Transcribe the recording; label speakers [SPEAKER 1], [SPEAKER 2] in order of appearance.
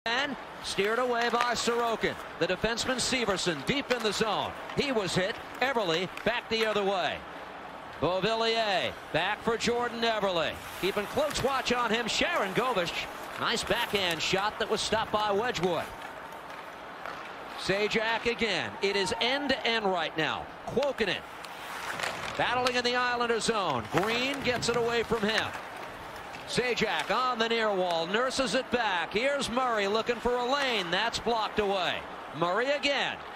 [SPEAKER 1] And steered away by Sorokin. The defenseman Severson deep in the zone. He was hit. Everly back the other way. Beauvillier back for Jordan Everly. Keeping close watch on him. Sharon Govich. Nice backhand shot that was stopped by Wedgwood. Sajak again. It is end to end right now. Kuokkanen battling in the Islander zone. Green gets it away from him. Sajak on the near wall, nurses it back. Here's Murray looking for a lane. That's blocked away. Murray again.